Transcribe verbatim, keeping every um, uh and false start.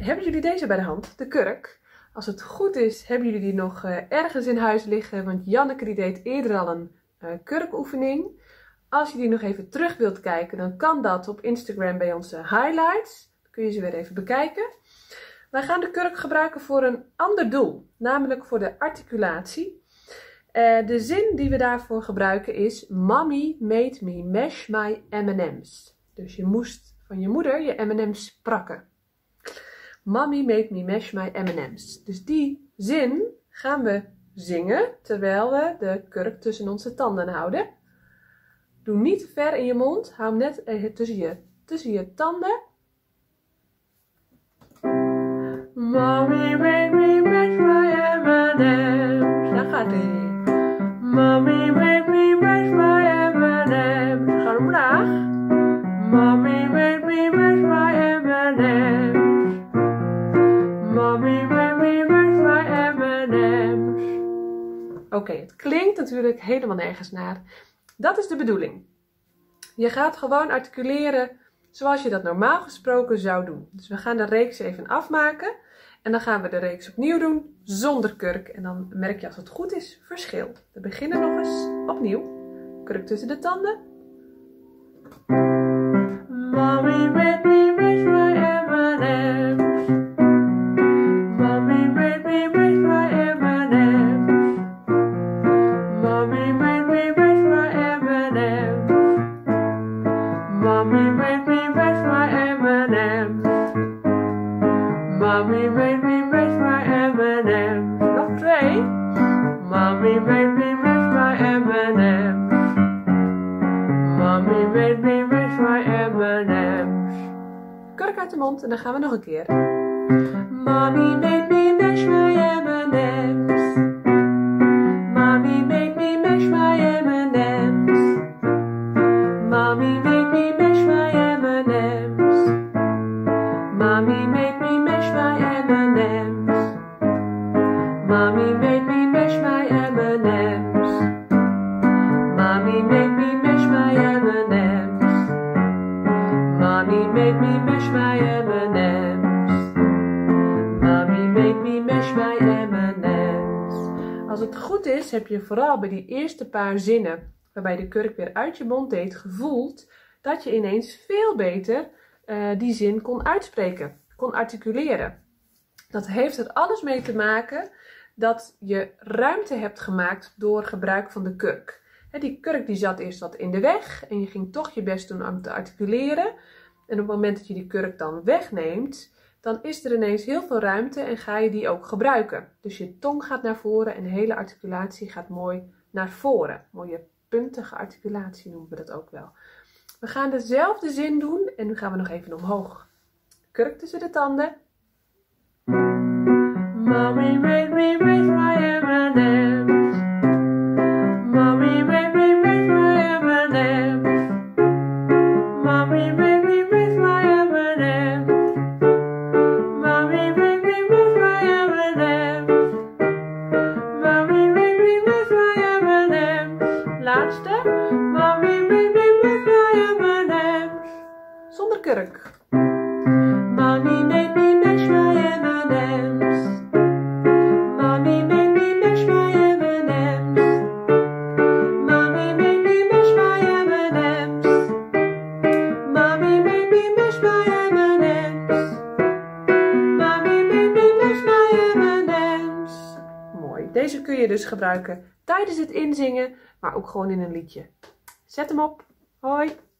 hebben jullie deze bij de hand, de kurk? Als het goed is, hebben jullie die nog uh, ergens in huis liggen, want Janneke die deed eerder al een uh, kurkoefening. Als je die nog even terug wilt kijken, dan kan dat op Instagram bij onze highlights. Dan kun je ze weer even bekijken. Wij gaan de kurk gebruiken voor een ander doel, namelijk voor de articulatie. Uh, de zin die we daarvoor gebruiken is: Mommy made me mash my M and M's. Dus je moest van je moeder je M and M's prakken. Mommy made me mash my M and M's. Dus die zin gaan we zingen terwijl we de kurk tussen onze tanden houden. Doe niet te ver in je mond, hou hem net even tussen je, tussen je tanden. Mommy made me mash my M and M's. Daar gaat hij. Mommy made me mash my M and M's. Ga omlaag. Mommy made me mash my M and M's. Mommy made me mash my M and M's. Oké, okay, het klinkt natuurlijk helemaal nergens naar. Dat is de bedoeling. Je gaat gewoon articuleren zoals je dat normaal gesproken zou doen. Dus we gaan de reeks even afmaken. En dan gaan we de reeks opnieuw doen zonder kurk. En dan merk je als het goed is verschil. We beginnen nog eens opnieuw. Kurk tussen de tanden. Mommy made me mash my M and M's. Mommy made me mash my M and M's. Mommy made me mash my M and M's. Mommy made me mash my M and M's. Mommy made me mash my M and M's. Nog twee. Mommy made me mash my M and M's. Mommy made me mash my M and M's. Kurk uit de mond en dan gaan we nog een keer. Mommy made me mash my M and M's. Mommy made me mash my M and M's. Mommy made me mash my M and M's. Mommy made me mash my M and M's. Mommy made me mash my M and M's. Mommy made me mash my M and M's. Mommy made me mash my M and M's. Mommy made me mash my M and M's. Als het goed is, heb je vooral bij die eerste paar zinnen, waarbij de kurk weer uit je mond deed, gevoeld dat je ineens veel beter uh, die zin kon uitspreken, kon articuleren. Dat heeft er alles mee te maken dat je ruimte hebt gemaakt door gebruik van de kurk. He, die kurk die zat eerst wat in de weg en je ging toch je best doen om te articuleren. En op het moment dat je die kurk dan wegneemt, dan is er ineens heel veel ruimte en ga je die ook gebruiken. Dus je tong gaat naar voren en de hele articulatie gaat mooi naar voren. Mooie puntige articulatie noemen we dat ook wel. We gaan dezelfde zin doen en nu gaan we nog even omhoog. Kurk tussen de tanden. Mommy made me mash my M and M's. Mommy made me mash my M and M's. Mommy made me mash my M and M's. Mommy made me mash my M and M's. Mommy made me mash my M and M's. Laatste. Mommy made me mash my M and M's. Zonder kurk. Mommy made me mash my M and M's. Mommy made me mash my M and M's. Mommy made me mash my M and M's. Mommy made me mash my M and M's. Mommy made me mash my M and M's. Mooi. Deze kun je dus gebruiken tijdens het inzingen, maar ook gewoon in een liedje. Zet hem op. Hoi!